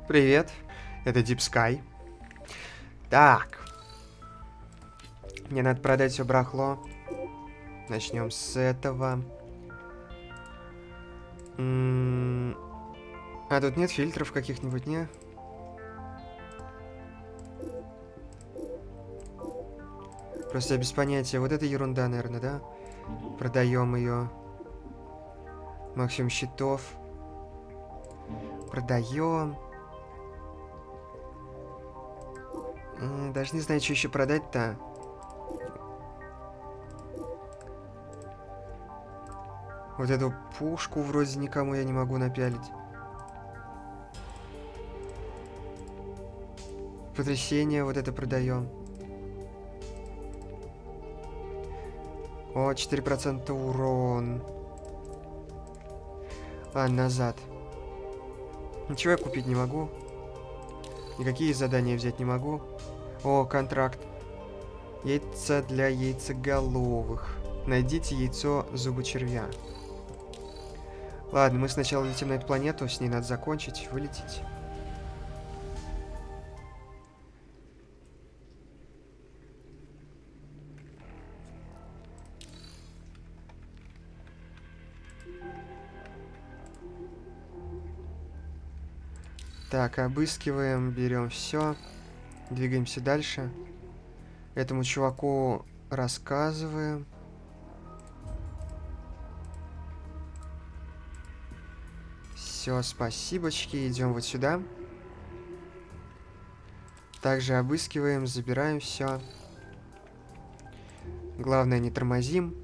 Привет, это Deep Sky. Так, мне надо продать все барахло. Начнем с этого. А тут нет фильтров каких-нибудь, не? Просто я без понятия. Вот это ерунда, наверное, да? Продаем ее. Максимум щитов. Продаем. Даже не знаю, что еще продать-то. Вот эту пушку вроде никому я не могу напялить. Потрясение вот это продаем. О, 4% урон. Ладно, назад. Ничего я купить не могу. Никакие задания взять не могу. О, контракт. Яйца для яйцеголовых. Найдите яйцо зубочервя. Ладно, мы сначала летим на эту планету. С ней надо закончить, вылететь. Так, обыскиваем, берем все. Двигаемся дальше. Этому чуваку рассказываем. Все, спасибочки. Идем вот сюда. Также обыскиваем, забираем все. Главное, не тормозим.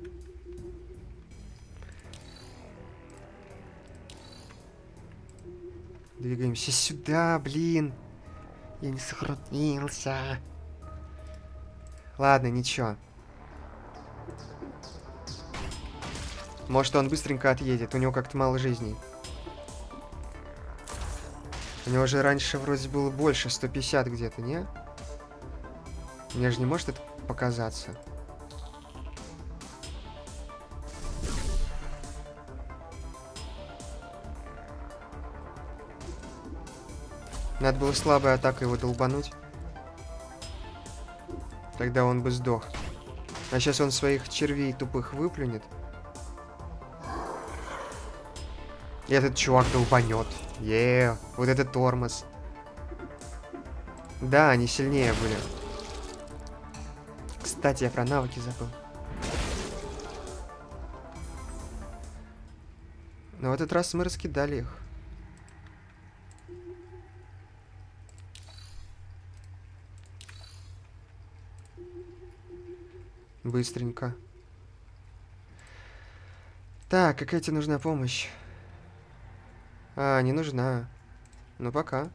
Двигаемся сюда, блин. Я не сохранился. Ладно, ничего. Может, он быстренько отъедет. У него как-то мало жизней. У него же раньше вроде было больше, 150 где-то, не? Мне же не может это показаться. Надо было слабой атакой его долбануть. Тогда он бы сдох. А сейчас он своих червей тупых выплюнет. И этот чувак долбанет. Вот это тормоз. Да, они сильнее были. Кстати, я про навыки забыл. Но в этот раз мы раскидали их. Быстренько. Так, какая тебе нужна помощь? А, не нужна. Ну, пока.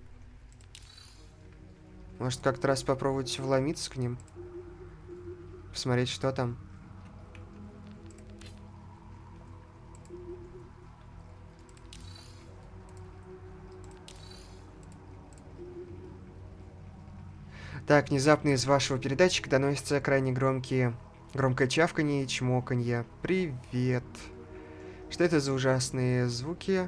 Может, как-то раз попробовать вломиться к ним? Посмотреть, что там. Так, внезапно из вашего передатчика доносятся крайне громкое чавканье и чмоканье. Привет. Что это за ужасные звуки?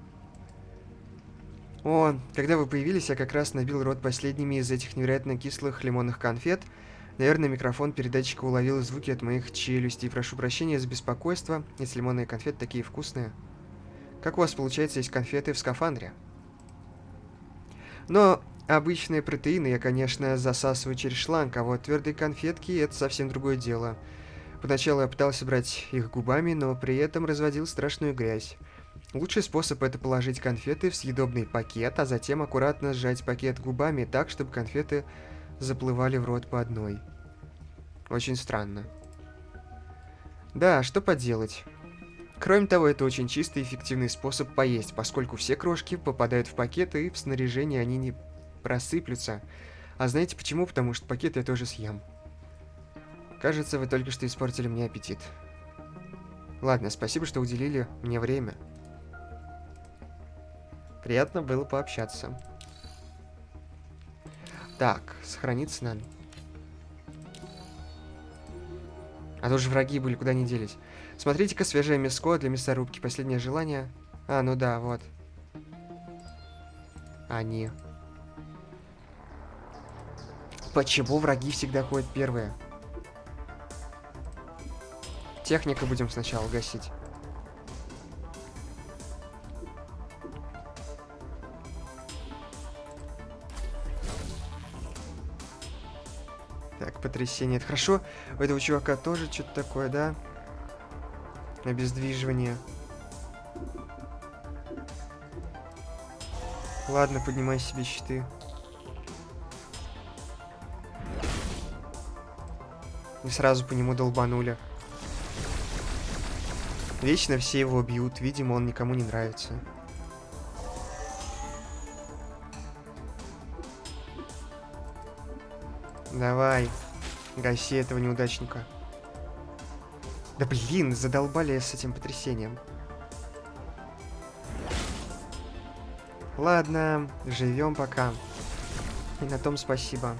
О, когда вы появились, я как раз набил рот последними из этих невероятно кислых лимонных конфет. Наверное, микрофон передатчика уловил звуки от моих челюстей. Прошу прощения за беспокойство, если лимонные конфеты такие вкусные. Как у вас получается есть конфеты в скафандре? Но обычные протеины я, конечно, засасываю через шланг, а вот твердые конфетки — это совсем другое дело. Поначалу я пытался брать их губами, но при этом разводил страшную грязь. Лучший способ — это положить конфеты в съедобный пакет, а затем аккуратно сжать пакет губами так, чтобы конфеты заплывали в рот по одной. Очень странно. Да, что поделать. Кроме того, это очень чистый и эффективный способ поесть, поскольку все крошки попадают в пакет, и в снаряжении они не просыплются. А знаете почему? Потому что пакет я тоже съем. Кажется, вы только что испортили мне аппетит. Ладно, спасибо, что уделили мне время. Приятно было пообщаться. Так, сохраниться надо. А то же враги были, куда не делись. Смотрите-ка, свежее мяско для мясорубки. Последнее желание. А, ну да, вот. Они. Почему враги всегда ходят первые? Техника будем сначала гасить. Так, потрясение. Это хорошо. У этого чувака тоже что-то такое, да? Обездвиживание. Ладно, поднимай себе щиты. И сразу по нему долбанули. Вечно все его бьют. Видимо, он никому не нравится. Давай. Гаси этого неудачника. Да блин, задолбали с этим потрясением. Ладно, живем пока. И на том спасибо.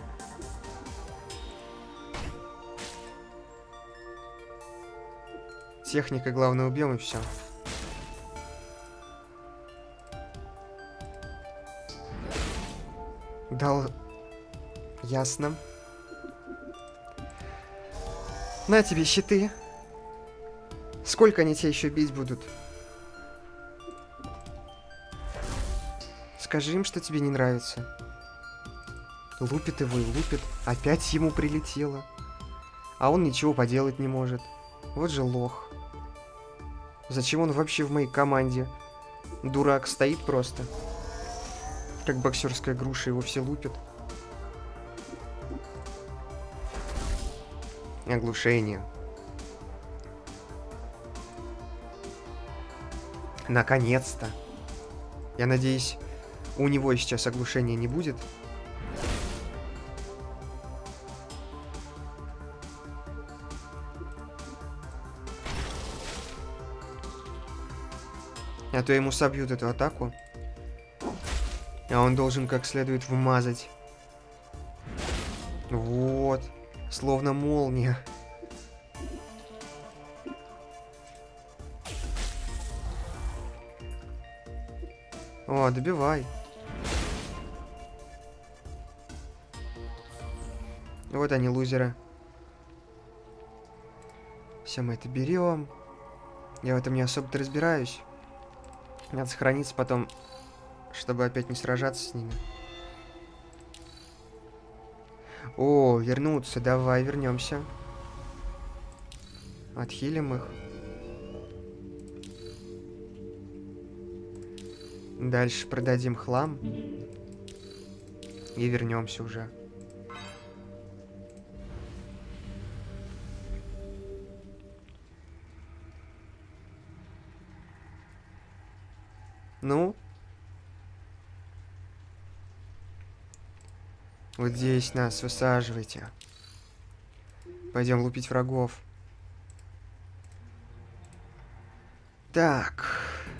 Техника, главное, убьем и все. Дал. Ясно. На тебе щиты. Сколько они тебя еще бить будут? Скажи им, что тебе не нравится. Лупит его и лупит. Опять ему прилетело. А он ничего поделать не может. Вот же лох. Зачем он вообще в моей команде? Дурак стоит просто. Как боксерская груша, его все лупят. Оглушение. Наконец-то. Я надеюсь, у него сейчас оглушения не будет. А то ему собьют эту атаку. А он должен как следует вмазать. Вот. Словно молния. О, добивай. Вот они, лузеры. Все, мы это берем. Я в этом не особо-то разбираюсь. Надо сохраниться потом, чтобы опять не сражаться с ними. О, вернуться. Давай, вернемся. Отхилим их. Дальше продадим хлам. И вернемся уже. Ну? Вот здесь нас высаживайте. Пойдем лупить врагов. Так.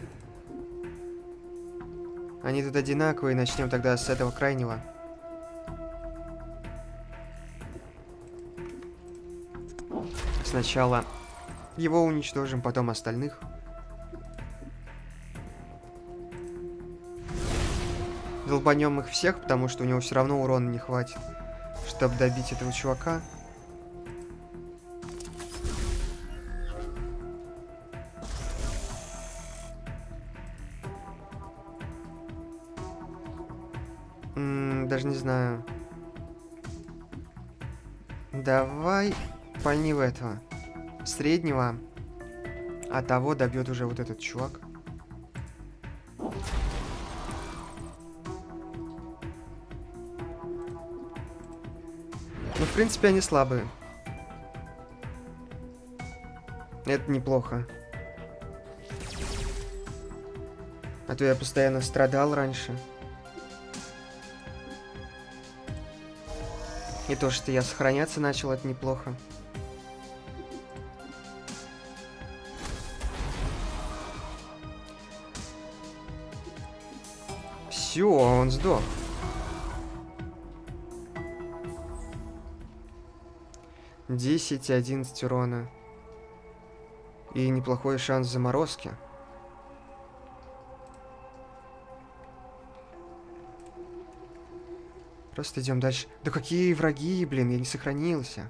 Они тут одинаковые. Начнем тогда с этого крайнего. Сначала его уничтожим, потом остальных. Долбанем их всех, потому что у него все равно урона не хватит, чтобы добить этого чувака. Даже не знаю. Давай пальни в этого среднего, а того добьет уже вот этот чувак. Ну, в принципе, они слабые. Это неплохо. А то я постоянно страдал раньше. И то, что я сохраняться начал, это неплохо. Все, он сдох. Десять, 11 урона. И неплохой шанс заморозки. Просто идем дальше. Да какие враги, блин, я не сохранился.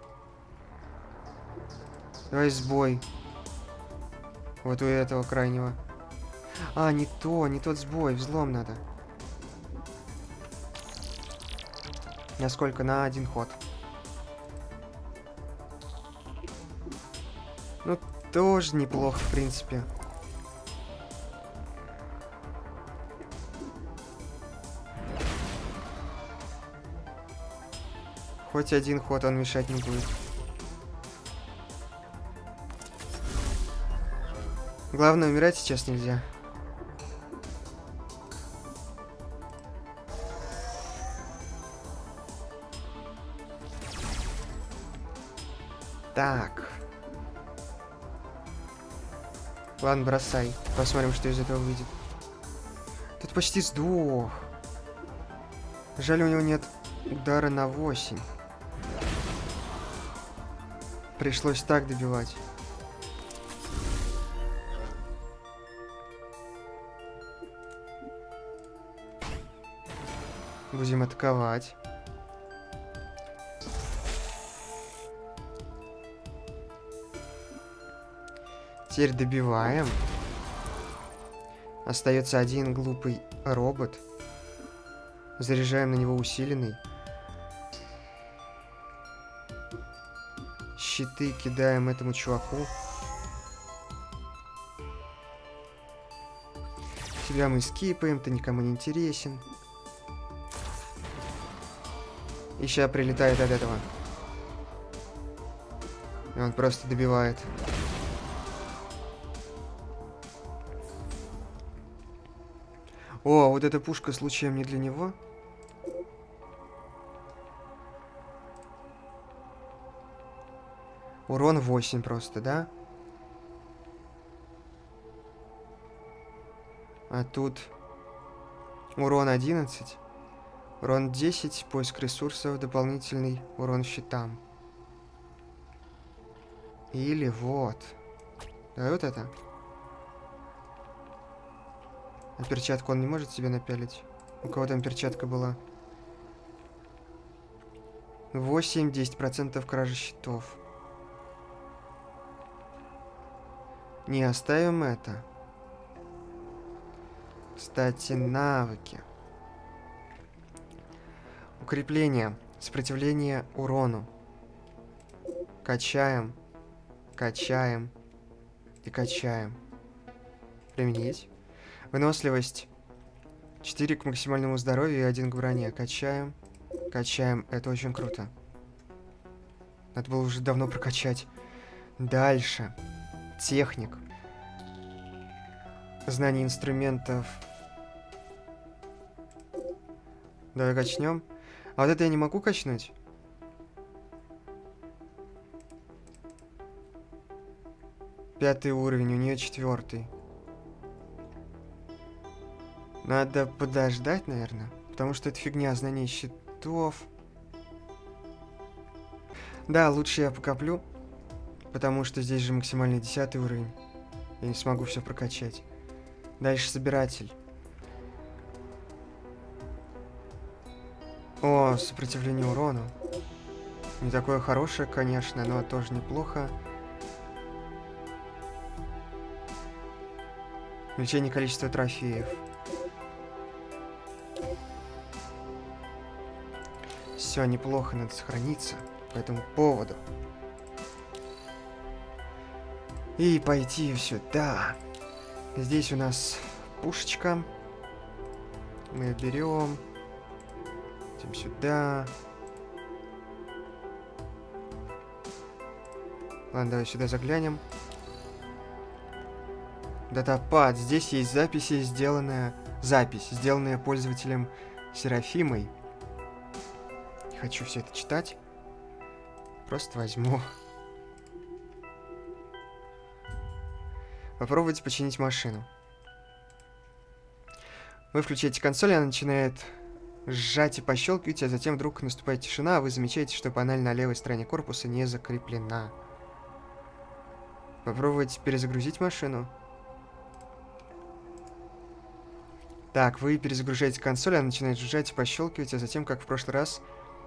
Давай сбой. Вот у этого крайнего. А, не тот сбой, взлом надо. На сколько? На один ход. Ну, тоже неплохо, в принципе. Хоть один ход он мешать не будет. Главное, умирать сейчас нельзя. Так. Ладно, бросай. Посмотрим, что из этого выйдет. Тут почти сдох. Жаль, у него нет удара на 8. Пришлось так добивать. Будем атаковать. Теперь добиваем. Остается один глупый робот. Заряжаем на него усиленный. Щиты кидаем этому чуваку. Тебя мы скипаем, ты никому не интересен. И сейчас прилетает от этого. И он просто добивает. О, вот эта пушка случаем не для него? Урон 8 просто, да? А тут урон 11. Урон 10, поиск ресурсов, дополнительный урон щитам. Или вот. Давай вот это. А перчатку он не может себе напялить? У кого там перчатка была? 8-10% кражи щитов. Не, оставим это. Кстати, навыки. Укрепление. Сопротивление урону. Качаем. Качаем. И качаем. Применить. Выносливость. 4 к максимальному здоровью и 1 к броне. Качаем. Качаем. Это очень круто. Надо было уже давно прокачать. Дальше. Техник. Знание инструментов. Давай качнем. А вот это я не могу качнуть? Пятый уровень, у нее 4. Надо подождать, наверное. Потому что это фигня, знание щитов. Да, лучше я покоплю. Потому что здесь же максимальный 10 уровень. Я не смогу все прокачать. Дальше собиратель. О, сопротивление урону. Не такое хорошее, конечно, но тоже неплохо. Увеличение количества трофеев. Все, неплохо, надо сохраниться по этому поводу. И пойти сюда. Здесь у нас пушечка. Мы ее берем. Идем сюда. Ладно, давай сюда заглянем. Датапад. Здесь есть запись, сделанная пользователем Серафимой. Не хочу все это читать. Просто возьму. Попробуйте починить машину. Вы включаете консоль, она начинает сжать и пощелкивать, а затем вдруг наступает тишина, а вы замечаете, что панель на левой стороне корпуса не закреплена. Попробуйте перезагрузить машину. Так, вы перезагружаете консоль, она начинает жужжать и пощелкивать, а затем, как в прошлый раз,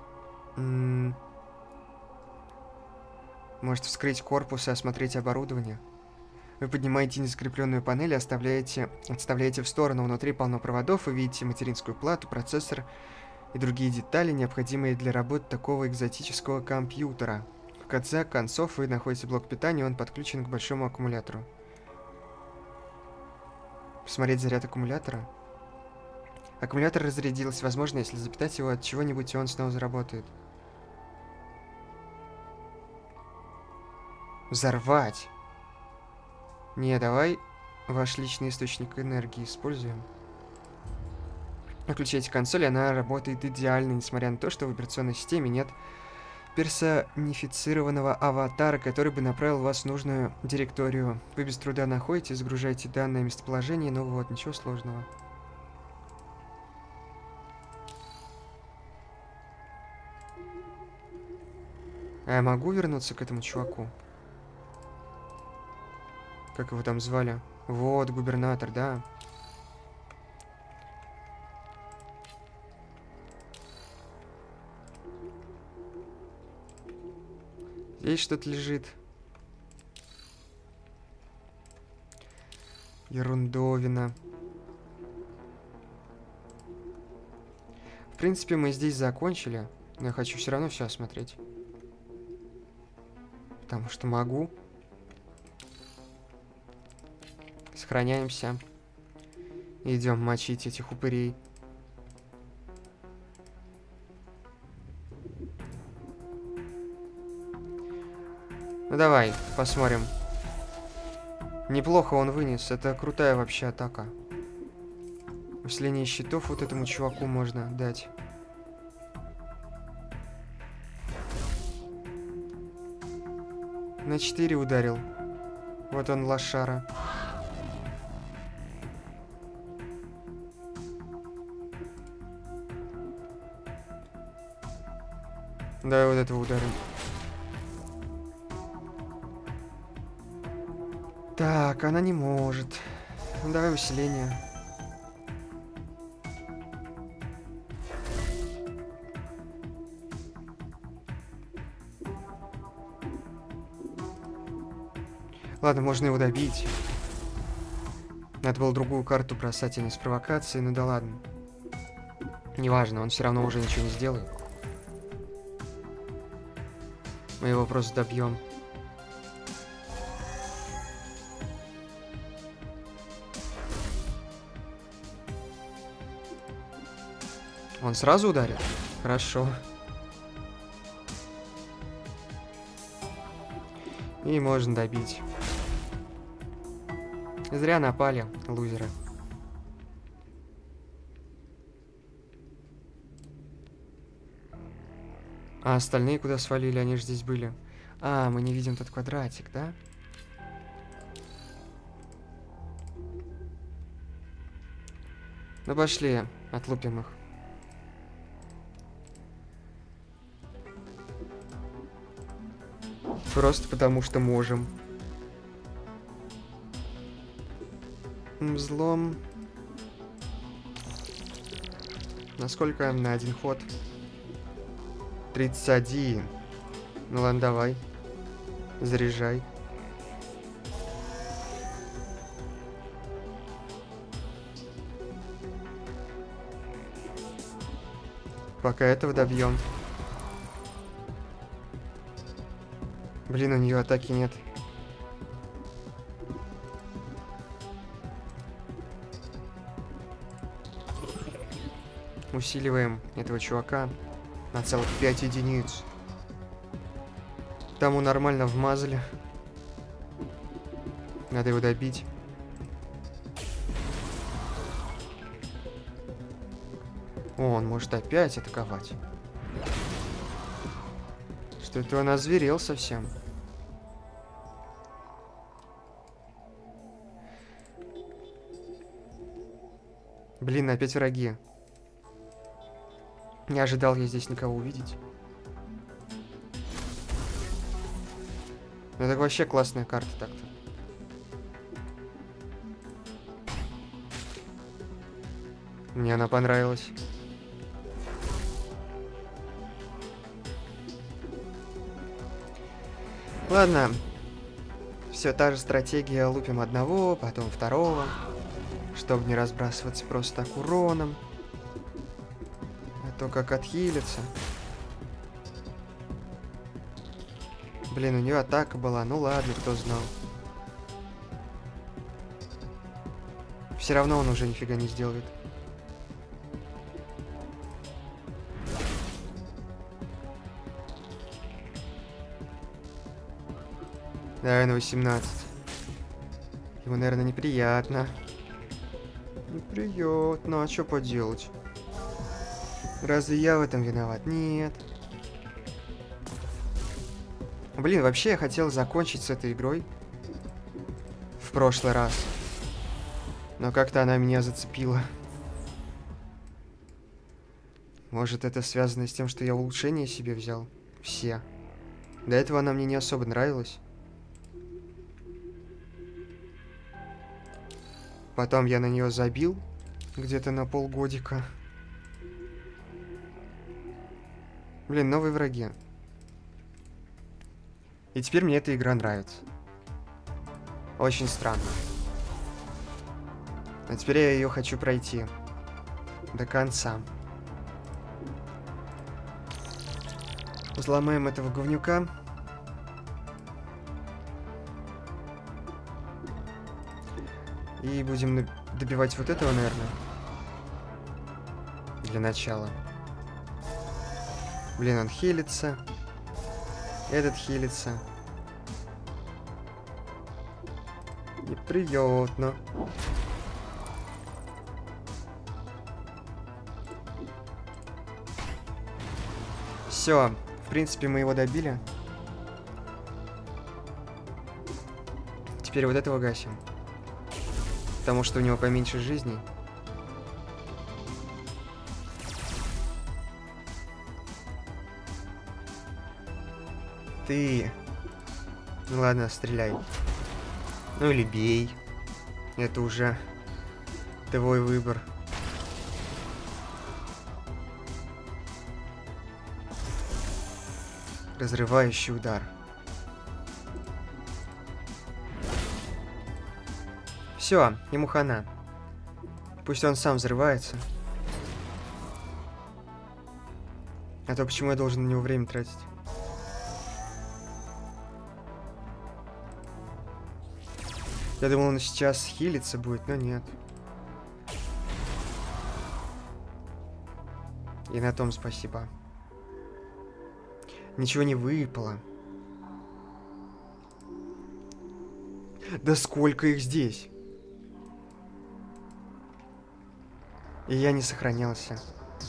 можете вскрыть корпус и осмотреть оборудование. Вы поднимаете незакрепленную панель и отставляете в сторону. Внутри полно проводов, вы видите материнскую плату, процессор и другие детали, необходимые для работы такого экзотического компьютера. В конце концов вы находите блок питания, он подключен к большому аккумулятору. Посмотреть заряд аккумулятора. Аккумулятор разрядился. Возможно, если запитать его от чего-нибудь, он снова заработает. Взорвать. Не, давай ваш личный источник энергии используем. Включайте консоль, она работает идеально, несмотря на то, что в операционной системе нет персонифицированного аватара, который бы направил вас в нужную директорию. Вы без труда находите, загружаете данное местоположение, но вот, ничего сложного. А я могу вернуться к этому чуваку? Как его там звали? Вот, губернатор, да. Здесь что-то лежит. Ерундовина. В принципе, мы здесь закончили. Но я хочу все равно все осмотреть. Потому что могу. Сохраняемся. Идем мочить этих упырей. Ну давай, посмотрим. Неплохо он вынес. Это крутая вообще атака. Усиление щитов вот этому чуваку можно дать. На 4 ударил. Вот он, лошара. Давай вот этого ударим. Так, она не может. Ну, давай усиление. Ладно, можно его добить. Надо было другую карту бросать, а не с провокацией, ну да ладно. Неважно, он все равно уже ничего не сделает. Мы его просто добьем. Он сразу ударит? Хорошо. И можно добить. Зря напали, лузеры. А остальные куда свалили? Они же здесь были. А, мы не видим тот квадратик, да? Ну пошли, отлупим их. Просто потому что можем. Взлом. Насколько? На один ход. 31. Ну ладно, давай. Заряжай. Пока этого добьем. Блин, у нее атаки нет. Усиливаем этого чувака на целых 5 единиц. Тому нормально вмазали. Надо его добить. О, он может опять атаковать. Что это он озверел совсем. Блин, опять враги. Не ожидал я здесь никого увидеть. Ну, это вообще классная карта так-то. Мне она понравилась. Ладно. Все та же стратегия. Лупим одного, потом второго. Чтобы не разбрасываться просто так уроном. А то как отхилиться. Блин, у нее атака была. Ну ладно, кто знал. Все равно он уже нифига не сделает. Давай на 18. Ему, наверное, неприятно. Неприятно. А что поделать? Разве я в этом виноват? Нет. Блин, вообще я хотел закончить с этой игрой в прошлый раз. Но как-то она меня зацепила. Может, это связано с тем, что я улучшения себе взял? Все. До этого она мне не особо нравилась. Потом я на нее забил. Где-то на полгодика. Блин, новые враги. И теперь мне эта игра нравится. Очень странно. А теперь я ее хочу пройти. До конца. Взломаем этого говнюка. И будем добивать вот этого, наверное. Для начала. Блин, он хилится. Этот хилится. Неприятно. Все, в принципе, мы его добили. Теперь вот этого гасим. Потому что у него поменьше жизней. Ты... Ну ладно, стреляй. Ну или бей. Это уже твой выбор. Разрывающий удар. Все, ему хана. Пусть он сам взрывается. А то почему я должен на него время тратить? Я думал, он сейчас хилиться будет, но нет. И на том спасибо. Ничего не выпало. Да сколько их здесь? И я не сохранялся.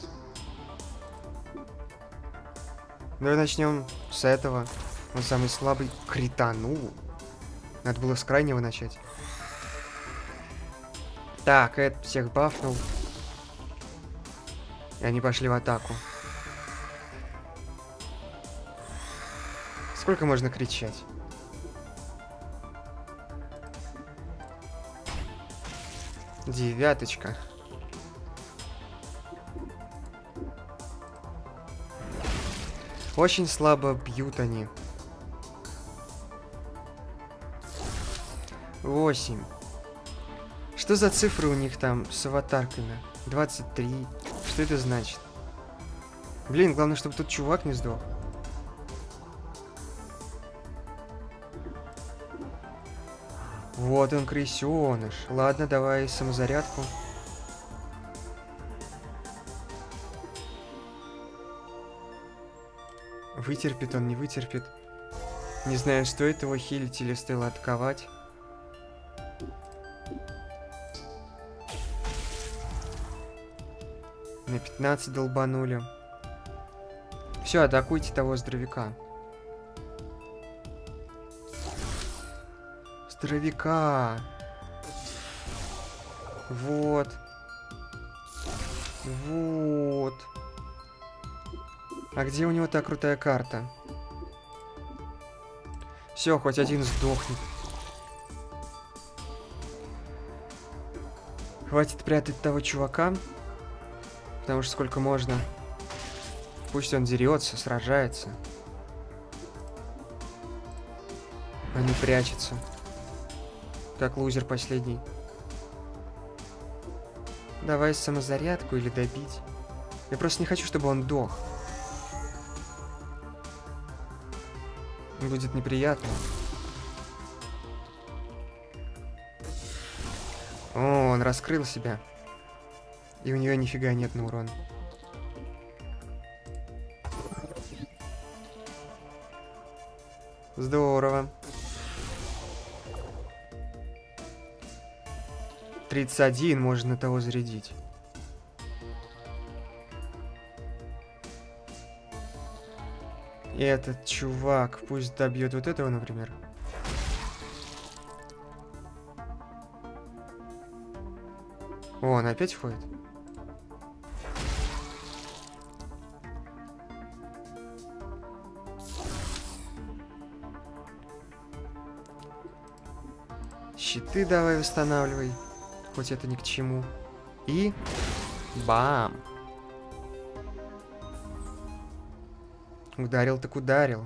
Давай начнем с этого. Он самый слабый. Кританул. Надо было с крайнего начать. Так, Эд всех бафнул. И они пошли в атаку. Сколько можно кричать? Девяточка. Очень слабо бьют они. 8. Что за цифры у них там с аватарками? 23. Что это значит? Блин, главное, чтобы тут чувак не сдох. Вот он, крысёныш. Ладно, давай самозарядку. Вытерпит он, не вытерпит. Не знаю, стоит его хилить или стоило атаковать. На 15 долбанули. Все, атакуйте того здоровяка. Здоровяка. Вот. Вот. А где у него та крутая карта? Все, хоть один сдохнет. Хватит прятать того чувака. Потому что сколько можно. Пусть он дерется, сражается. А не прячется. Как лузер последний. Давай самозарядку или добить. Я просто не хочу, чтобы он дох. Будет неприятно. О, он раскрыл себя. И у нее нифига нет на урон. Здорово. 31 можно того зарядить. И этот чувак пусть добьет вот этого, например. О, он опять входит. Щиты давай восстанавливай. Хоть это ни к чему. И... бам! Ударил так ударил.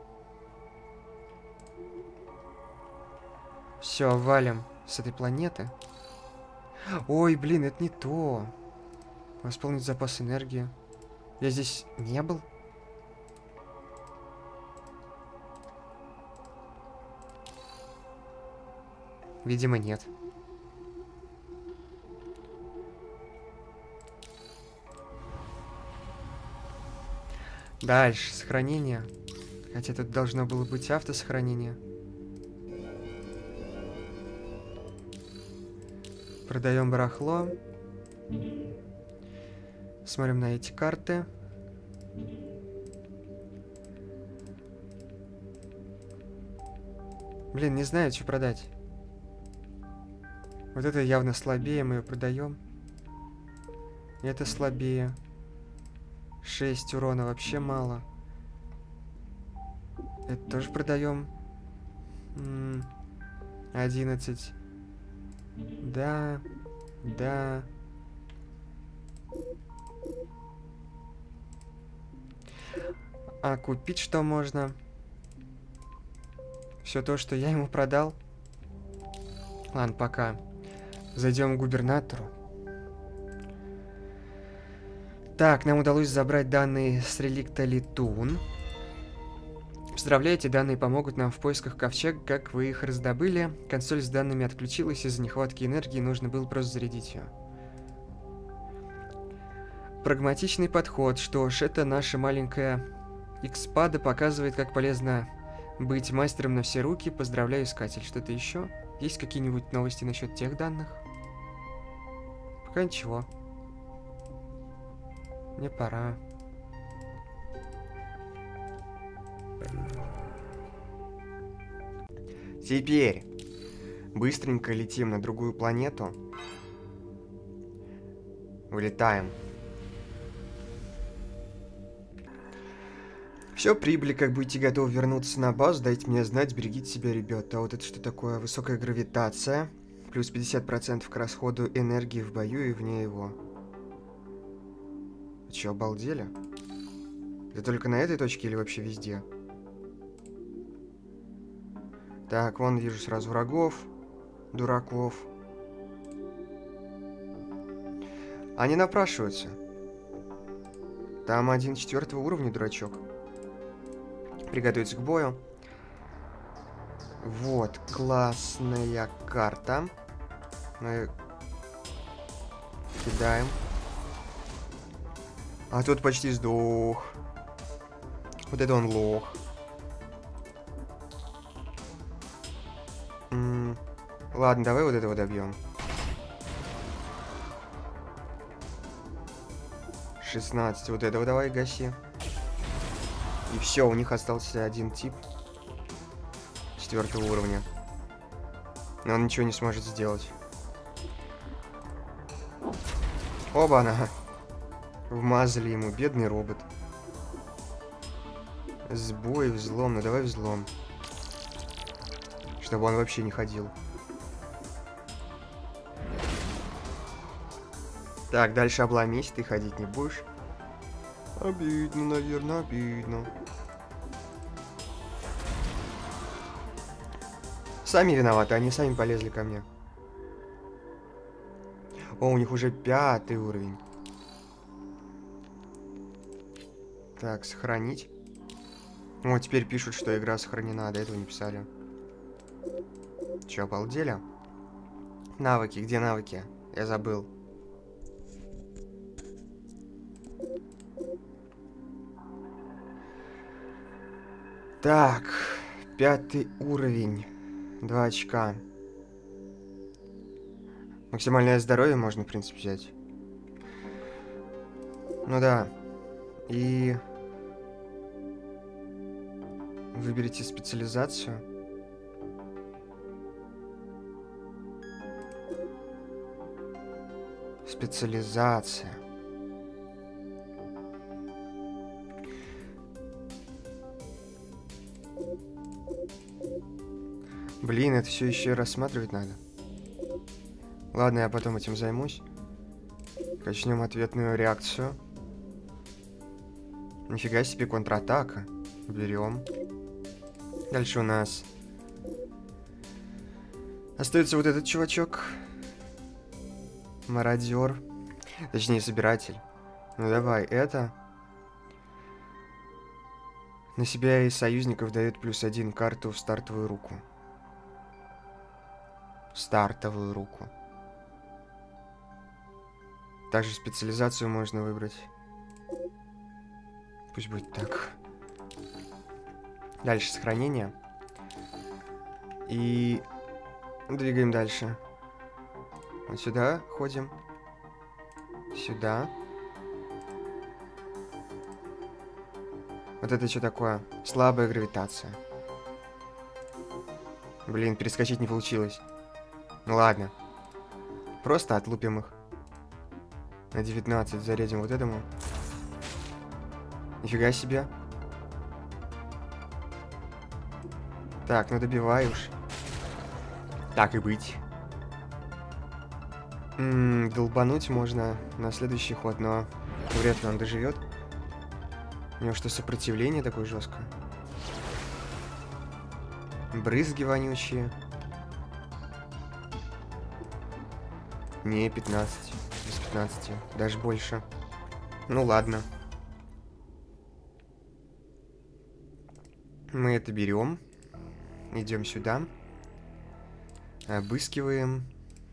Все, валим с этой планеты. Ой, блин, это не то. Восполнить запас энергии. Я здесь не был? Видимо, нет. Дальше, сохранение. Хотя тут должно было быть автосохранение. Продаем барахло. Смотрим на эти карты. Блин, не знаю, что продать. Вот это явно слабее, мы ее продаем. Это слабее. 6 урона вообще мало. Это тоже продаем. 11. Да. Да. А купить что можно? Все то, что я ему продал. Ладно, пока. Зайдем к губернатору. Так, нам удалось забрать данные с реликта Летун. Поздравляйте, данные помогут нам в поисках ковчега, как вы их раздобыли. Консоль с данными отключилась из-за нехватки энергии, нужно было просто зарядить ее. Прагматичный подход. Что ж, это наша маленькая экспада показывает, как полезно быть мастером на все руки. Поздравляю, искатель. Что-то еще? Есть какие-нибудь новости насчет тех данных? Пока ничего. Мне пора. Теперь быстренько летим на другую планету. Вылетаем. Все, прибыли, как будете готовы вернуться на базу, дайте мне знать, берегите себя, ребята. А вот это что такое? Высокая гравитация. Плюс 50% к расходу энергии в бою и вне его. Вы чё, обалдели? Это только на этой точке или вообще везде? Так, вон вижу сразу врагов, дураков. Они напрашиваются. Там 1 4 уровня, дурачок. Приготовиться к бою. Вот, классная карта. Мы кидаем. А тут почти сдох. Вот это он лох. Ладно, давай вот этого добьем. 16. Вот этого давай гаси. И все, у них остался один тип 4 уровня. Но он ничего не сможет сделать. Оба-на! Вмазали ему, бедный робот. Сбой, взлом, ну давай взлом. Чтобы он вообще не ходил. Так, дальше обломись, ты ходить не будешь. Обидно, наверное, обидно. Сами виноваты, они сами полезли ко мне. О, у них уже 5-й уровень. Так, сохранить. О, теперь пишут, что игра сохранена, до этого не писали. Че, обалдели? Навыки, где навыки? Я забыл. Так, 5-й уровень. 2 очка. Максимальное здоровье можно, в принципе, взять. Ну да. И... Выберите специализацию. Специализация. Блин, это все еще рассматривать надо. Ладно, я потом этим займусь. Качнем ответную реакцию. Нифига себе, контратака. Берем. Дальше у нас остается вот этот чувачок. Мародер. Точнее, собиратель. Ну давай, это. На себя и союзников дает +1 карту в стартовую руку. Стартовую руку. Также специализацию можно выбрать. Пусть будет так. Дальше сохранение. И двигаем дальше. Вот сюда ходим. Сюда. Вот это что такое? Слабая гравитация. Блин, перескочить не получилось. Ну ладно. Просто отлупим их. На 19 зарядим вот этому. Нифига себе. Так, ну добивай уж. Так и быть. Долбануть можно на следующий ход, но вряд ли он доживет. У него что, сопротивление такое жесткое? Брызги вонючие. Не, 15. Без 15. Даже больше. Ну ладно. Мы это берем. Идем сюда. Обыскиваем.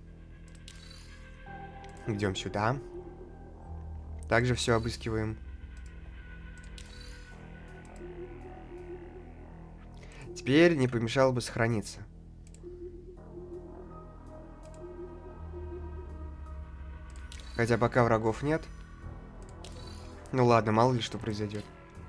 Идем сюда. Также все обыскиваем. Теперь не помешало бы сохраниться. Хотя пока врагов нет. Ну ладно, мало ли что произойдет.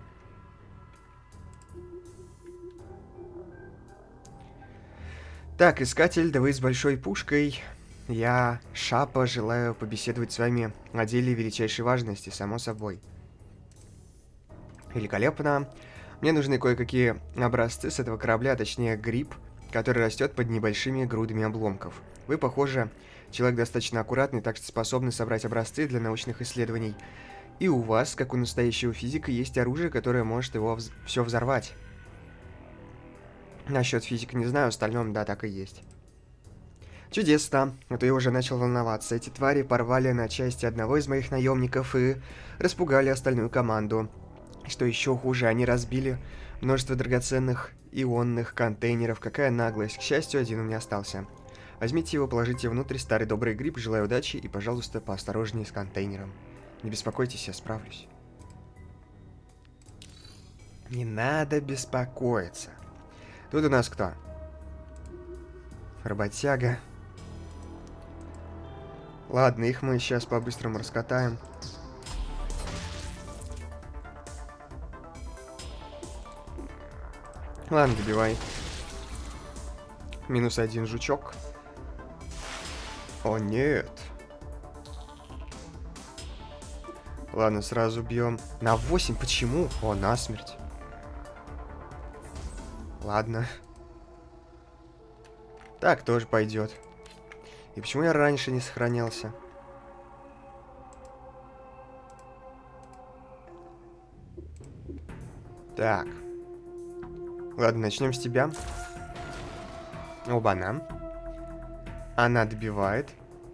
Так, искатель, да вы с большой пушкой. Я, Шапа, желаю побеседовать с вами о деле величайшей важности, само собой. Великолепно. Мне нужны кое-какие образцы с этого корабля, точнее гриб, который растет под небольшими грудами обломков. Вы, похоже, человек достаточно аккуратный, так что способны собрать образцы для научных исследований. И у вас, как у настоящего физика, есть оружие, которое может его все взорвать. Насчет физики не знаю, остальном, да, так и есть. Чудесно, а то я уже начал волноваться. Эти твари порвали на части одного из моих наемников и распугали остальную команду. Что еще хуже, они разбили множество драгоценных ионных контейнеров. Какая наглость. К счастью, один у меня остался. Возьмите его, положите внутрь, старый добрый гриб, желаю удачи и, пожалуйста, поосторожнее с контейнером. Не беспокойтесь, я справлюсь. Не надо беспокоиться. Тут у нас кто? Работяга. Ладно, их мы сейчас по-быстрому раскатаем. Ладно, добивай. -1 жучок. О, нет. Ладно, сразу бьем. На 8, почему? О, насмерть. Ладно. Так тоже пойдет. И почему я раньше не сохранялся? Так. Ладно, начнем с тебя. Оба-на. Она добивает.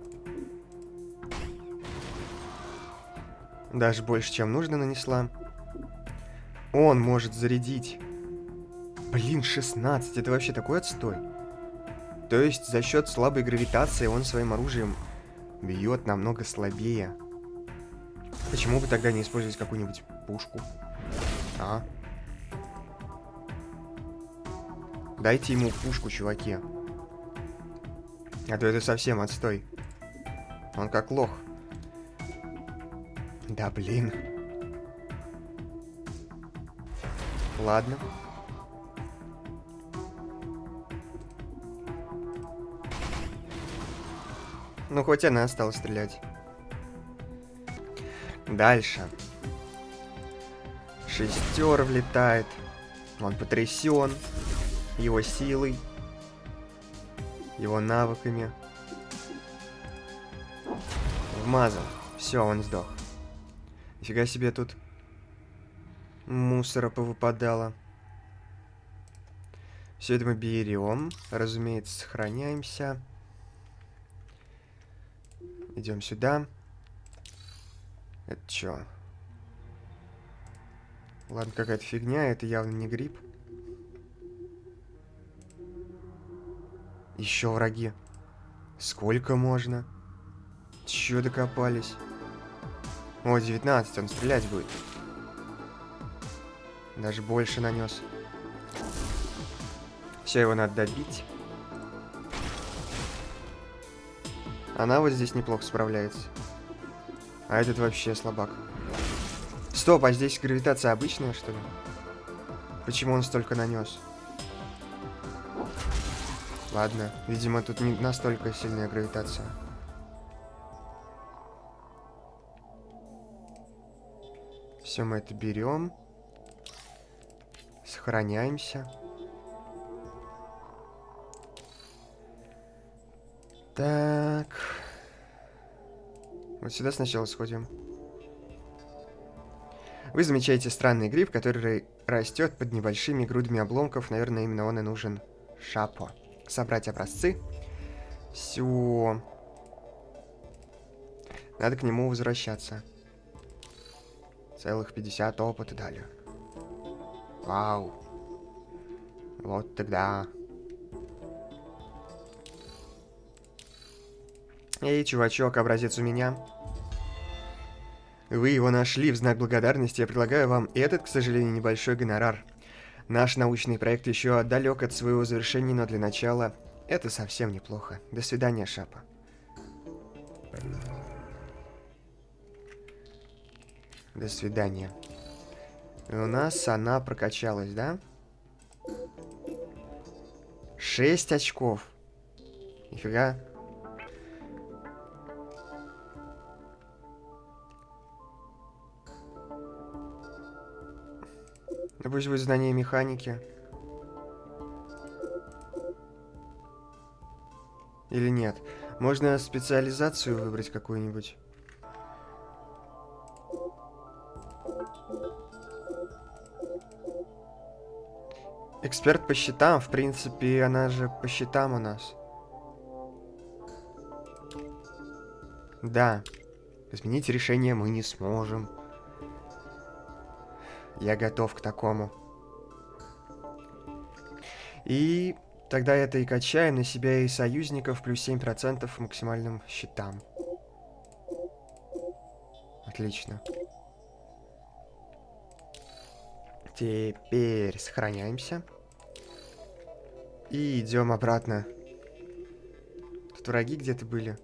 Даже больше, чем нужно, нанесла. Он может зарядить. Блин, 16. Это вообще такой отстой. То есть за счет слабой гравитации он своим оружием бьет намного слабее. Почему бы тогда не использовать какую-нибудь пушку? А? Дайте ему пушку, чуваки. А то это совсем отстой. Он как лох. Да блин. Ладно. Ну, хоть она стала стрелять. Дальше. Шестер влетает. Он потрясен его силой, его навыками. Вмазал. Все, он сдох. Нифига себе тут мусора повыпадало. Все это мы берем. Разумеется, сохраняемся. Идем сюда. Это чё? Ладно, какая-то фигня, это явно не гриб. Еще враги. Сколько можно? Чё докопались? О, 19, он стрелять будет. Даже больше нанес. Все, его надо добить. Она вот здесь неплохо справляется. А этот вообще слабак. Стоп, а здесь гравитация обычная, что ли? Почему он столько нанес? Ладно, видимо, тут не настолько сильная гравитация. Все, мы это берем. Сохраняемся. Так. Вот сюда сначала сходим. Вы замечаете странный гриб, который растет под небольшими грудами обломков. Наверное, именно он и нужен Шапо. Собрать образцы. Все. Надо к нему возвращаться. Целых 50 опыта дали. Вау. Вот тогда. Эй, чувачок, образец у меня. Вы его нашли. В знак благодарности я предлагаю вам этот, к сожалению, небольшой гонорар. Наш научный проект еще далек от своего завершения, но для начала это совсем неплохо. До свидания, Шапа. До свидания. И у нас она прокачалась, да? 6 очков. Нифига. Да пусть будет знание механики. Или нет? Можно специализацию выбрать какую-нибудь. Эксперт по счетам, в принципе, она же по счетам у нас. Да. Изменить решение мы не сможем. Я готов к такому. И тогда это и качаем на себя и союзников плюс 7% максимальным счетам. Отлично. Теперь сохраняемся. И идем обратно. Тут враги где-то были.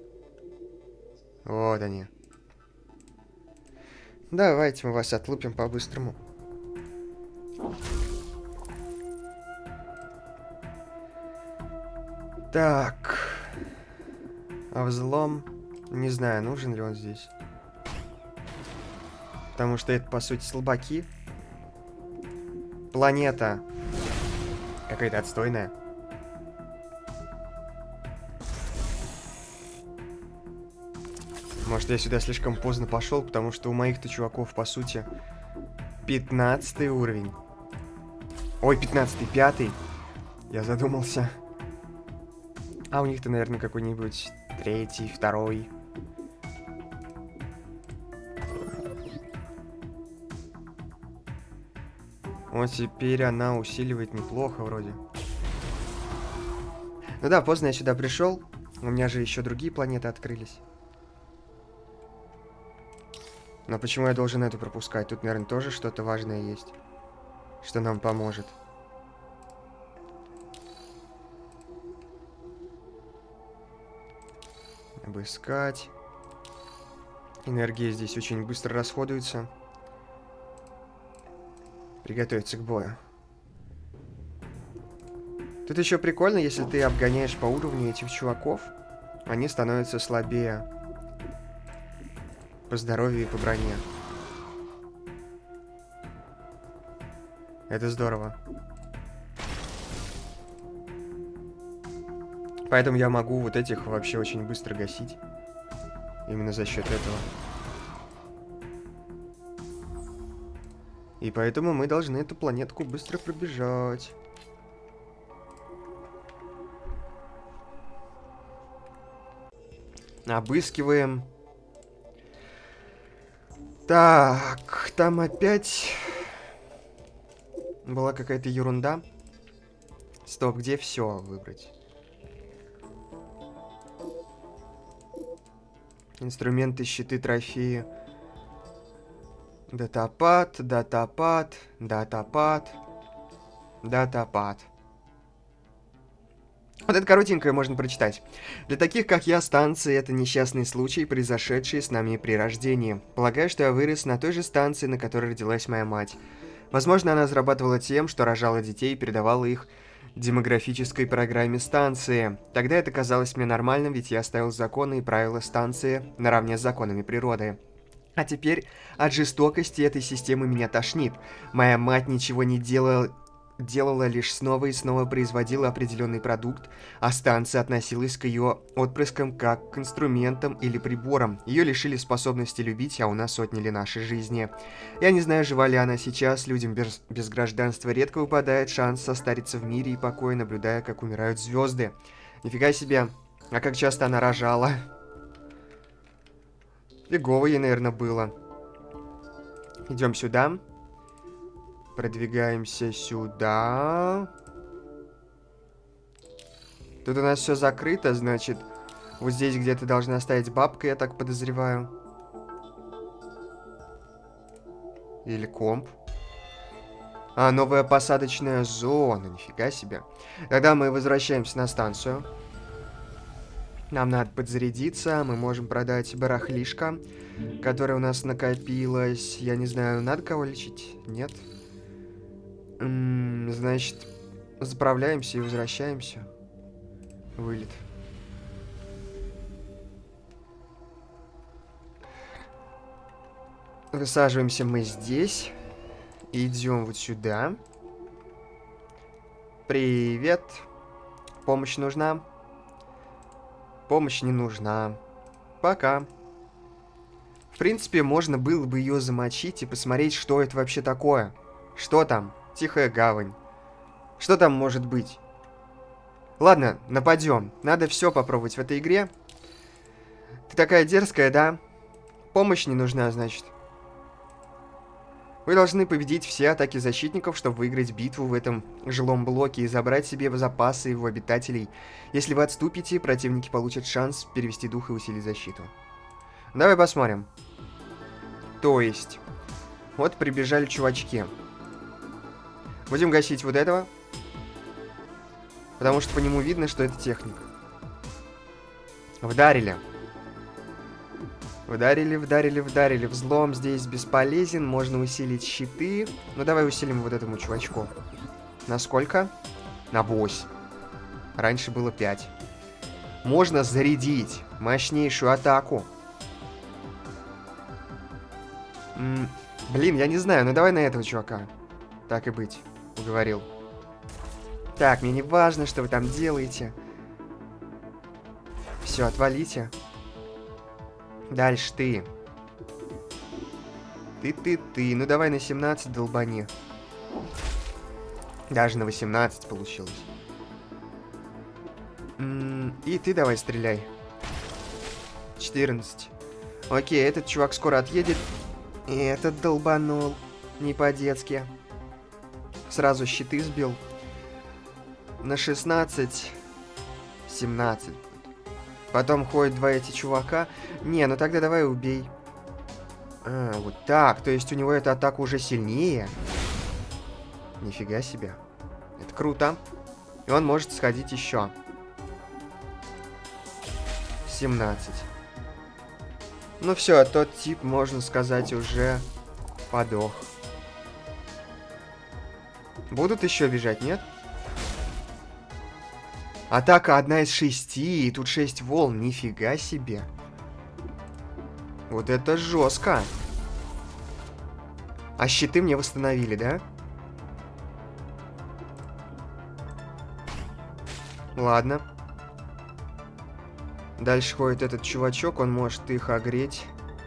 Вот они. Давайте мы вас отлупим по-быстрому. Так. А взлом... Не знаю, нужен ли он здесь. Потому что это, по сути, слабаки. Планета. Какая-то отстойная. Может, я сюда слишком поздно пошел, потому что у моих-то чуваков, по сути, 15 уровень. Ой, 15-й, 5-й. Я задумался. А у них-то, наверное, какой-нибудь 3-й, 2-й. Вот теперь она усиливает неплохо вроде. Ну да, поздно я сюда пришел. У меня же еще другие планеты открылись. Но почему я должен эту пропускать? Тут, наверное, тоже что-то важное есть, что нам поможет. Обыскать. Энергия здесь очень быстро расходуется. Приготовиться к бою. Тут еще прикольно, если ты обгоняешь по уровню этих чуваков, они становятся слабее по здоровью и по броне. Это здорово. Поэтому я могу вот этих вообще очень быстро гасить. Именно за счет этого. И поэтому мы должны эту планетку быстро пробежать. Обыскиваем. Так, там опять была какая-то ерунда. Стоп, где все выбрать? Инструменты, щиты, трофеи. Датапад, датапад, датапад, датапад. Вот это коротенькое можно прочитать. Для таких, как я, станции — это несчастный случай, произошедший с нами при рождении. Полагаю, что я вырос на той же станции, на которой родилась моя мать. Возможно, она зарабатывала тем, что рожала детей и передавала их демографической программе станции. Тогда это казалось мне нормальным, ведь я оставил законы и правила станции наравне с законами природы. А теперь от жестокости этой системы меня тошнит. Моя мать ничего не делала лишь снова и снова производила определенный продукт, а станция относилась к ее отпрыскам как к инструментам или приборам. Ее лишили способности любить, а у нас отняли наши жизни. Я не знаю, жива ли она сейчас, людям без гражданства редко выпадает шанс состариться в мире и покое, наблюдая, как умирают звезды. Нифига себе, а как часто она рожала? Фигово ей, наверное, было. Идем сюда. Продвигаемся сюда. Тут у нас все закрыто, значит, вот здесь где-то должна стоять бабка, я так подозреваю. Или комп. А, новая посадочная зона, нифига себе. Тогда мы возвращаемся на станцию. Нам надо подзарядиться, мы можем продать барахлишко, которое у нас накопилось. Я не знаю, надо кого лечить? Нет? Значит, заправляемся и возвращаемся. Вылет. Высаживаемся мы здесь. Идем вот сюда. Привет. Помощь нужна? Помощь не нужна. Пока. В принципе, можно было бы ее замочить и посмотреть, что это вообще такое. Что там? Тихая гавань. Что там может быть? Ладно, нападем. Надо все попробовать в этой игре. Ты такая дерзкая, да? Помощь не нужна, значит. Вы должны победить все атаки защитников, чтобы выиграть битву в этом жилом блоке и забрать себе запасы его обитателей. Если вы отступите, противники получат шанс перевести дух и усилить защиту. Давай посмотрим. То есть, вот прибежали чувачки. Будем гасить вот этого. Потому что по нему видно, что это техник. Вдарили. Вдарили, вдарили, вдарили. Взлом здесь бесполезен. Можно усилить щиты. Ну, давай усилим вот этому чувачку. На сколько? На 8. Раньше было 5. Можно зарядить мощнейшую атаку. Блин, я не знаю. Ну, давай на этого чувака. Так и быть. Уговорил. Так, мне не важно, что вы там делаете. Все, отвалите. Дальше ты. Ты. Ну давай на 17 долбани. Даже на 18 получилось. И ты давай стреляй. 14. Окей, этот чувак скоро отъедет. И этот долбанул. Не по-детски. Сразу щиты сбил. На 16. 17. Потом ходят два эти чувака. Не, ну тогда давай убей. А, вот так. То есть у него эта атака уже сильнее. Нифига себе. Это круто. И он может сходить еще. 17. Ну все, тот тип, можно сказать, уже подох. Будут еще бежать, нет? Атака 1 из 6, и тут 6 волн. Нифига себе. Вот это жестко. А щиты мне восстановили, да? Ладно. Дальше ходит этот чувачок, он может их огреть.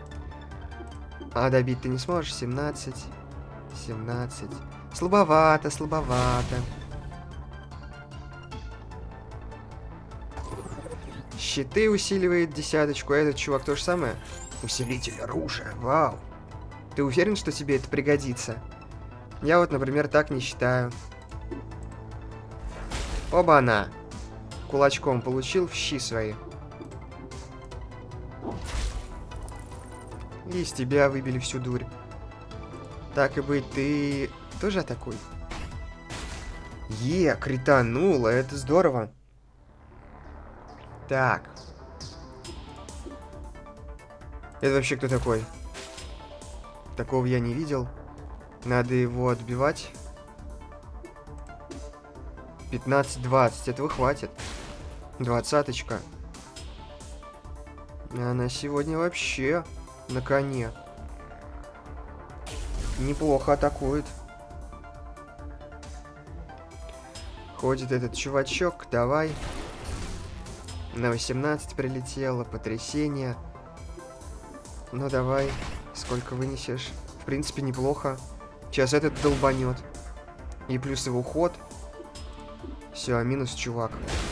А добить ты не сможешь? 17. 17. Слабовато, слабовато. Щиты усиливает 10, а этот чувак то же самое? Усилитель оружия, вау. Ты уверен, что тебе это пригодится? Я вот, например, так не считаю. Оба-на. Кулачком получил в щи свои. И из тебя выбили всю дурь. Так и быть, ты тоже атакуй. Кританула, это здорово. Так. Это вообще кто такой? Такого я не видел. Надо его отбивать. 15-20, этого хватит. 20-очка. Она сегодня вообще на коне. Неплохо атакует. Ходит этот чувачок, давай. На 18 прилетело, потрясение. Ну давай, сколько вынесешь. В принципе, неплохо. Сейчас этот долбанет. И плюс его ход. Все, минус чувак.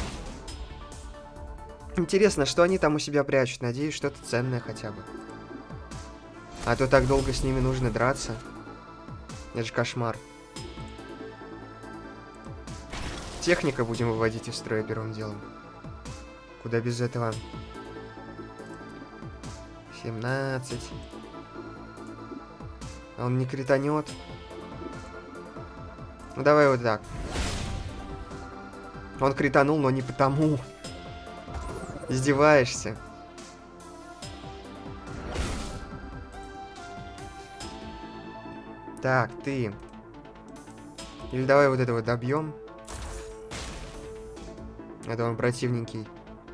Интересно, что они там у себя прячут. Надеюсь, что-то ценное хотя бы. А то так долго с ними нужно драться. Это же кошмар. Техника будем выводить из строя первым делом. Куда без этого? 17. А он не кританет. Ну давай вот так. Он кританул, но не потому. Издеваешься. Так, ты. Или давай вот этого добьем. Это он противненький.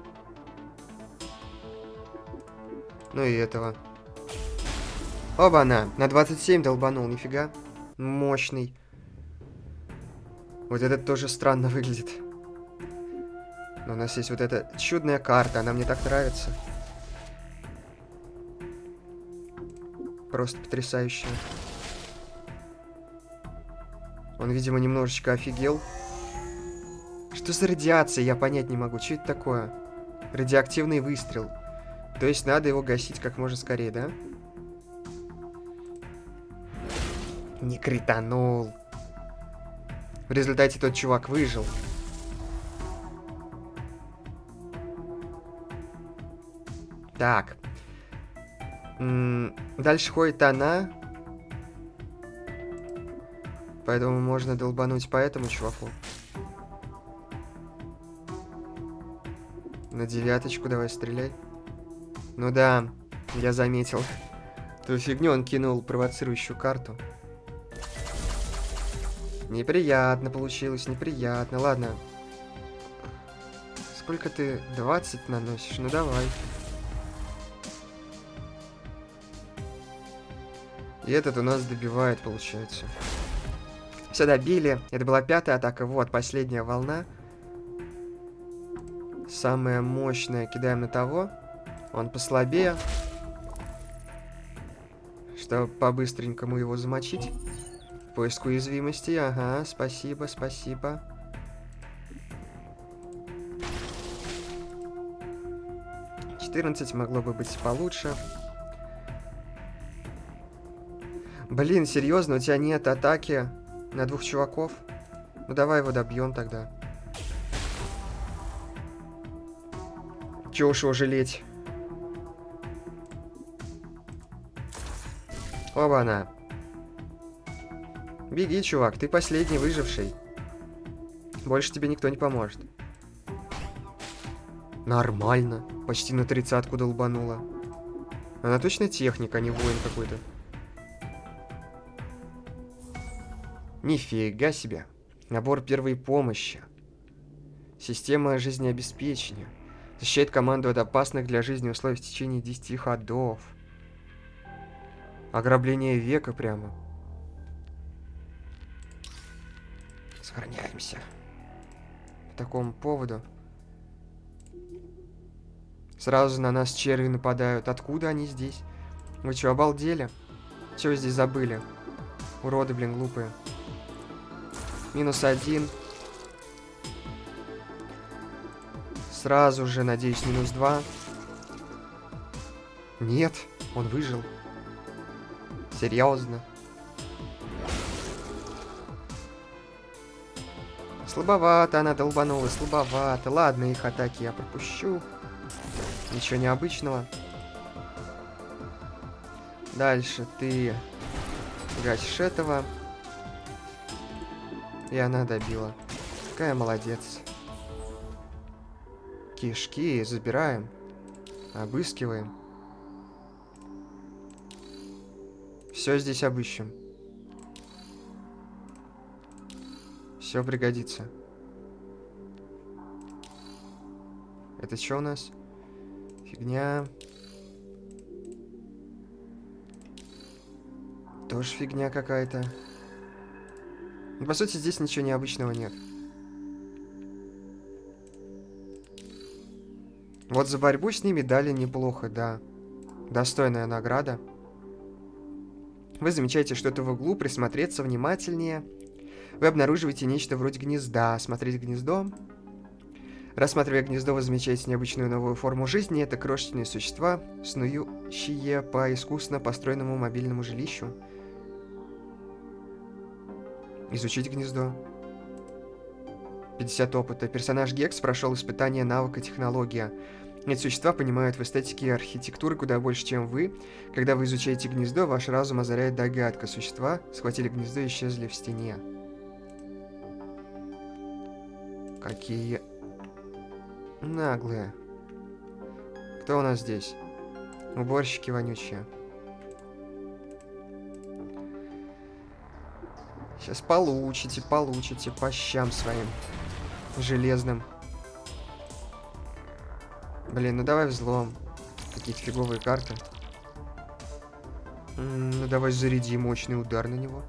Ну и этого. Оба-на! На 27 долбанул, нифига. Мощный. Вот этот тоже странно выглядит. Но у нас есть вот эта чудная карта, она мне так нравится. Просто потрясающая. Он, видимо, немножечко офигел. Что за радиация? Я понять не могу. Что это такое? Радиоактивный выстрел. То есть надо его гасить как можно скорее, да? Не кританул. В результате тот чувак выжил. Так. Дальше ходит она. Поэтому можно долбануть по этому чуваку. На 9 давай стреляй. Ну да, я заметил. Ту фигню он кинул провоцирующую карту. Неприятно получилось, неприятно. Ладно. Сколько ты? 20 наносишь? Ну давай. И этот у нас добивает, получается. Все, добили. Это была 5-я атака. Вот, последняя волна. Самая мощная. Кидаем на того. Он послабее. чтобы по-быстренькому его замочить. Поиск уязвимости, ага, спасибо, спасибо. $14 могло бы быть получше. Блин, серьезно, у тебя нет атаки на 2 чуваков? Ну давай его добьем тогда. Чего уж его жалеть? Оба-на. Беги, чувак, ты последний выживший. Больше тебе никто не поможет. Нормально. Почти на 30-ку долбанула. Она точно техник, а не воин какой-то. Нифига себе. Набор первой помощи. Система жизнеобеспечения. Защищает команду от опасных для жизни условий в течение 10 ходов. Ограбление века прямо. Сохраняемся. По такому поводу. Сразу на нас черви нападают. Откуда они здесь? Вы что, обалдели? Чего здесь забыли? Уроды, блин, глупые. -1. Сразу же, надеюсь, -2. Нет, он выжил. Серьезно. Слабовато она долбанула, слабовато. Ладно, их атаки я пропущу. Ничего необычного. Дальше ты гасишь этого. И она добила. Какая молодец. Кишки забираем. Обыскиваем. Все здесь обыщем. Все пригодится. Это что у нас? Фигня. Тоже фигня какая-то. Ну, по сути, здесь ничего необычного нет. Вот за борьбу с ними дали неплохо, да. Достойная награда. Вы замечаете что-то в углу, присмотреться внимательнее. Вы обнаруживаете нечто вроде гнезда. Смотреть гнездо. Рассматривая гнездо, вы замечаете необычную новую форму жизни. Это крошечные существа, снующие по искусно построенному мобильному жилищу. Изучить гнездо. 50 опыта. Персонаж Гекс прошел испытание навыка технология. Эти существа понимают в эстетике и архитектуры куда больше, чем вы. Когда вы изучаете гнездо, ваш разум озаряет догадка. Существа схватили гнездо и исчезли в стене. Какие наглые. Кто у нас здесь? Уборщики вонючие. Сейчас получите по щам своим железным. Блин, ну давай взлом. Какие-то фиговые карты. Ну давай заряди мощный удар на него.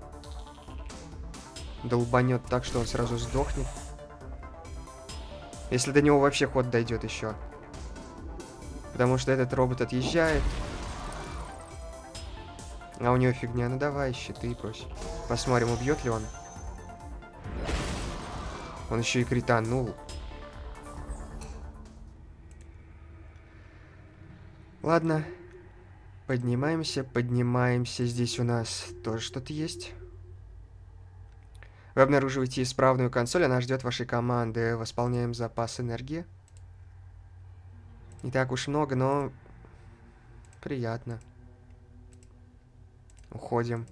Долбанет так, что он сразу сдохнет. Если до него вообще ход дойдет еще. Потому что этот робот отъезжает. А у него фигня. Ну давай, щиты брось. Посмотрим, убьет ли он. Он еще и кританул. Ладно. Поднимаемся, поднимаемся. Здесь у нас тоже что-то есть. Вы обнаруживаете исправную консоль, она ждет вашей команды. Восполняем запас энергии. Не так уж много, но приятно. Уходим.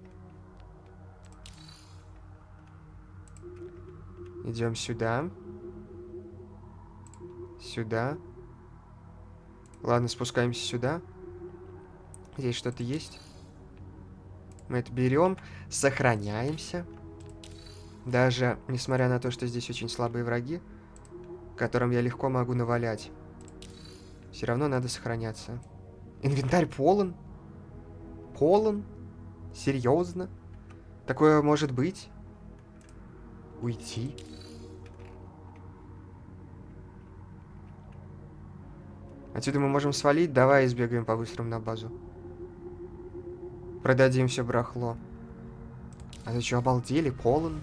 Идем сюда. Сюда. Ладно, спускаемся сюда. Здесь что-то есть. Мы это берем. Сохраняемся. Даже несмотря на то, что здесь очень слабые враги, которым я легко могу навалять. Все равно надо сохраняться. Инвентарь полон? Полон? Серьезно? Такое может быть? Уйти? Отсюда мы можем свалить. Давай сбегаем по-быстрому на базу. Продадим все барахло. А ты что, обалдели? Полон?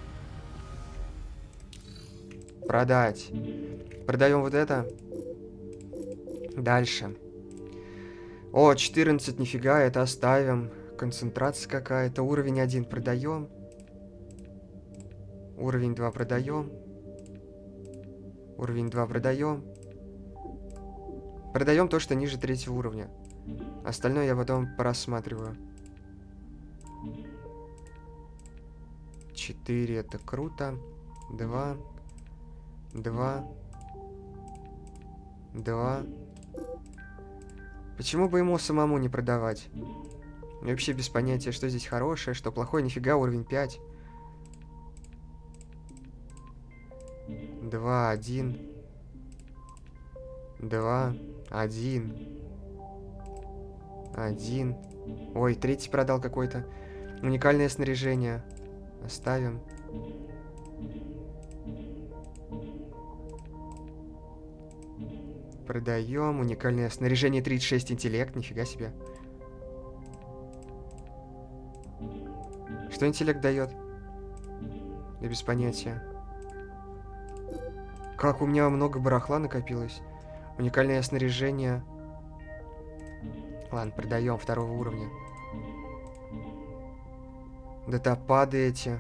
Продать. Продаем вот это. Дальше. О, 14, нифига, это оставим. Концентрация какая-то. Уровень 1 продаем. Уровень 2 продаем. Уровень 2 продаем. Продаем то, что ниже 3-го уровня. Остальное я потом порассматриваю. 4, это круто. 2. 2. 2. Почему бы ему самому не продавать? Я вообще без понятия, что здесь хорошее, что плохое. Нифига, уровень 5. 2, 1. 2, 1. 1. Ой, третий продал какой-то. Уникальное снаряжение. Оставим. Продаем. Уникальное снаряжение 36 интеллект. Нифига себе. Что интеллект дает? Я без понятия. Как у меня много барахла накопилось. Уникальное снаряжение. Ладно, продаем 2-го уровня. Датапады эти.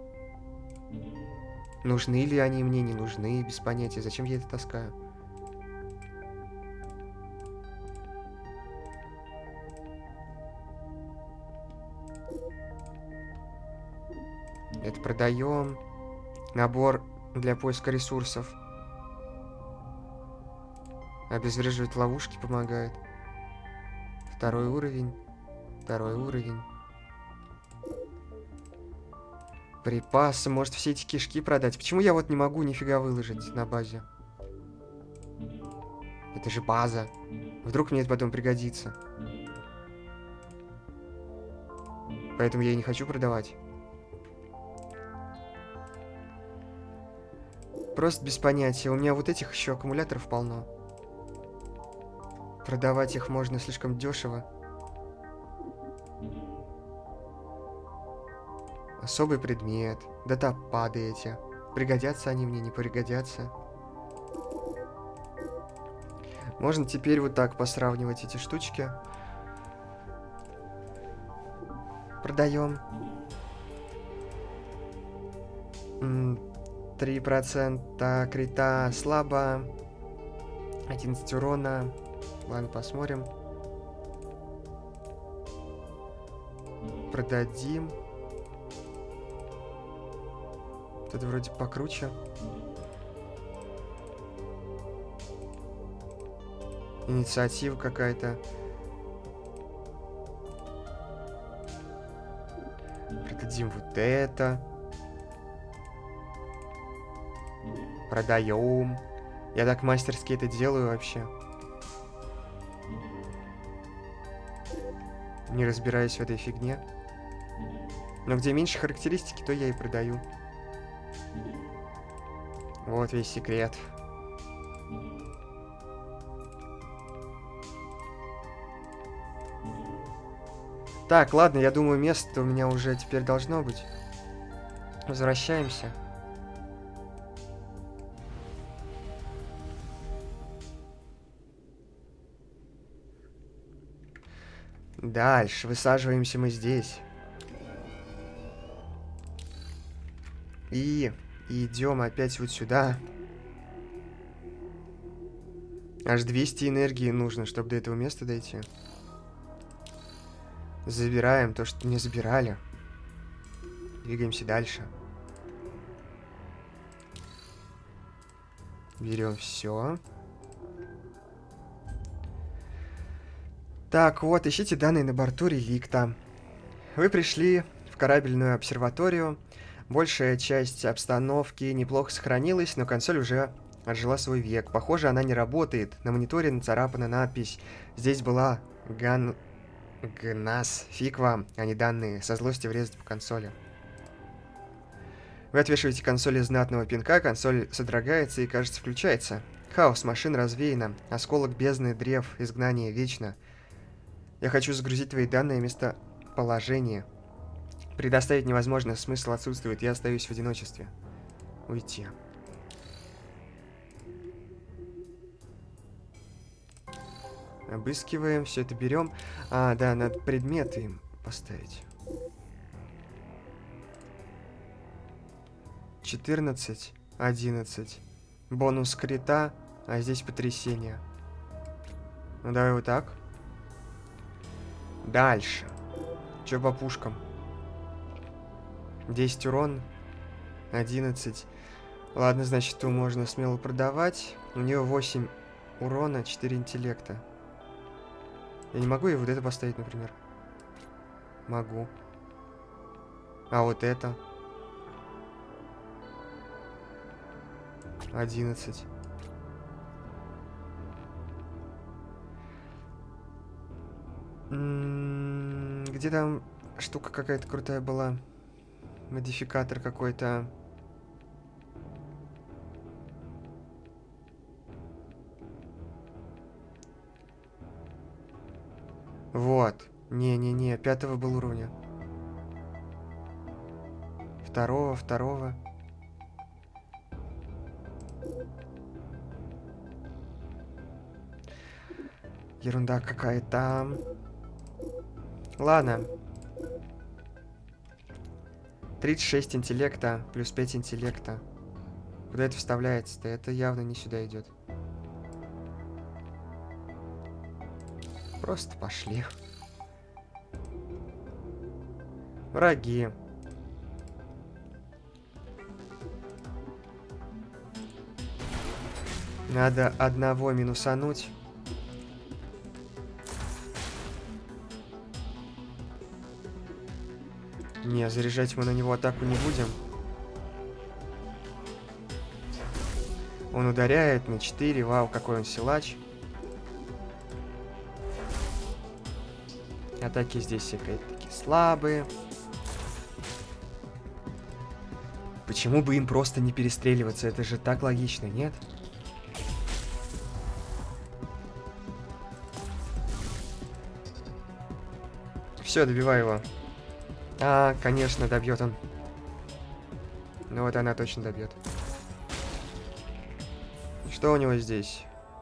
Нужны ли они мне, не нужны, без понятия. Зачем я это таскаю? Это продаем. Набор для поиска ресурсов. Обезвреживать ловушки помогает. 2-й уровень. 2-й уровень. Припасы. Может, все эти кишки продать? Почему я вот не могу нифига выложить на базе? Это же база. Вдруг мне это потом пригодится. Поэтому я и не хочу продавать. Просто без понятия. У меня вот этих еще аккумуляторов полно. Продавать их можно слишком дешево. Особый предмет. Датапады эти. Пригодятся они мне, не пригодятся. Можно теперь вот так посравнивать эти штучки. Продаем. 3% крита слабо. 11 урона. Ладно, посмотрим. Продадим. Тут вроде покруче. Инициатива какая-то. Продадим вот это. Продаем. Я так мастерски это делаю вообще. Не разбираюсь в этой фигне. Но где меньше характеристики, то я и продаю. Вот весь секрет. Так, ладно, я думаю, место у меня уже теперь должно быть. Возвращаемся. Дальше высаживаемся мы здесь. И идем опять вот сюда. Аж 200 энергии нужно, чтобы до этого места дойти. Забираем то, что не забирали. Двигаемся дальше. Берем все. Так, вот, ищите данные на борту реликта. Вы пришли в корабельную обсерваторию. Большая часть обстановки неплохо сохранилась, но консоль уже отжила свой век. Похоже, она не работает. На мониторе нацарапана надпись. Здесь была ГНАС. Фиг вам, а не данные. Со злости врезать по консоли. Вы отвешиваете консоли знатного пинка, консоль содрогается и, кажется, включается. Хаос машин развеяно. Осколок бездны, древ, изгнание вечно. Я хочу загрузить твои данные вместо положение. Предоставить невозможно, смысл отсутствует, я остаюсь в одиночестве. Уйти. Обыскиваем, все это берем. А, да, надо предметы им поставить. 14, 11. Бонус крита, а здесь потрясение. Ну, давай вот так. Дальше. Чё по пушкам? 10 урон, 11. Ладно, значит, ту можно смело продавать. У нее 8 урона, 4 интеллекта. Я не могу ей вот это поставить, например. Могу. А вот это? 11. Где там штука какая-то крутая была? Модификатор какой-то. Вот. Не-не-не, 5-го был уровня. 2-го. Ерунда какая-то. Ладно. 36 интеллекта плюс 5 интеллекта. Куда это вставляется-то? Это явно не сюда идет. Просто пошли. Враги. Надо одного минусануть. Не, заряжать мы на него атаку не будем. Он ударяет на 4. Вау, какой он силач. Атаки здесь опять-таки слабые. Почему бы им просто не перестреливаться? Это же так логично, нет? Все, добивай его. А, конечно, добьет он. Ну вот она точно добьет. Что у него здесь?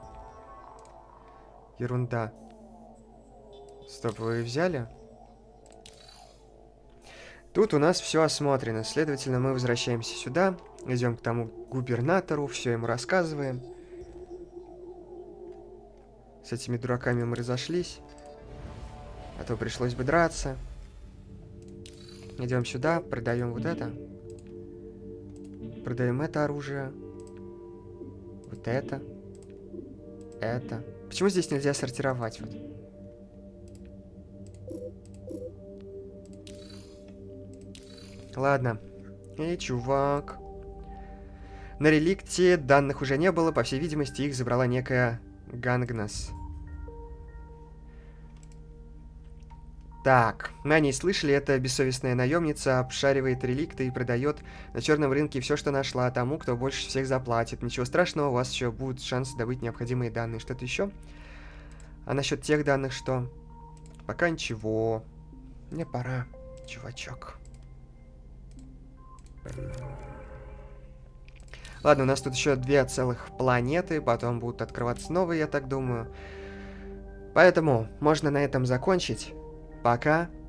Ерунда. Стоп, вы взяли? Тут у нас все осмотрено. Следовательно, мы возвращаемся сюда. Идем к тому губернатору, все ему рассказываем. С этими дураками мы разошлись. А то пришлось бы драться. Идем сюда, продаем вот это. Продаем это оружие. Вот это. Это. Почему здесь нельзя сортировать? Вот. Ладно. Эй, чувак. На реликте данных уже не было. По всей видимости, их забрала некая Гангнас. Так, мы о ней слышали, эта бессовестная наемница обшаривает реликты и продает на черном рынке все, что нашла, тому, кто больше всех заплатит. Ничего страшного, у вас еще будут шансы добыть необходимые данные. Что-то еще? А насчет тех данных что? Пока ничего. Мне пора, чувачок. Ладно, у нас тут еще 2 целых планеты, потом будут открываться новые, я так думаю. Поэтому можно на этом закончить. Пока.